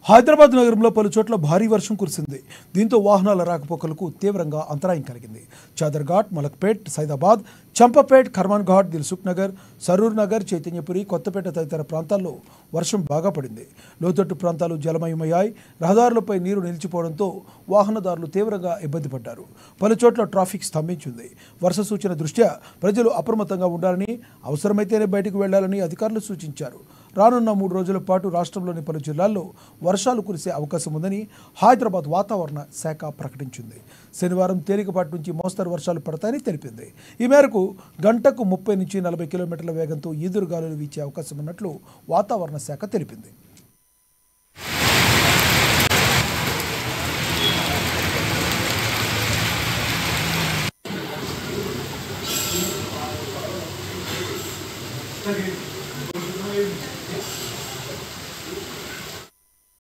హైదరాబాద్ నగరంలో పలు చోట్ల భారీ వర్షం కురిసింది. దీంతో వాహనాల రాకపోకలకు తీవ్రంగా అంతరాయం కలిగింది. చాదర్ఘాట్, మలక్పేట్, సైదాబాద్, చంపపేట్, ఖర్మాన్ ఘాట్, దిల్సుఖ్ నగర్, సరూర్ నగర్, చైతన్యపురి, కొత్తపేట తదితర ప్రాంతాల్లో వర్షం బాగా పడింది. లోతట్టు ప్రాంతాలు జలమయమయ్యాయి. రహదారులపై నీరు నిలిచిపోవడంతో వాహనదారులు తీవ్రంగా ఇబ్బంది పడ్డారు. పలు చోట్ల ట్రాఫిక్ స్తంభించింది. వర్ష సూచన దృష్ట్యా ప్రజలు అప్రమత్తంగా ఉండాలని, అవసరమైతేనే బయటకు వెళ్లాలని అధికారులు సూచించారు. రానున్న 3 రోజుల పాటు రాష్ట్రంలోని పలు జిల్లాల్లో వర్షాలు కురిసే అవకాశం ఉందని హైదరాబాద్ వాతావరణ శాఖ ప్రకటించింది. శనివారం తేలికపాటి నుంచి మోస్తరు వర్షాలు పడతాయని తెలిపింది. ఈ మేరకు గంటకు 30 నుంచి 40 కిలోమీటర్ల వేగంతో ఈదురుగాలులు వీచే అవకాశం ఉన్నట్లు వాతావరణ శాఖ తెలిపింది.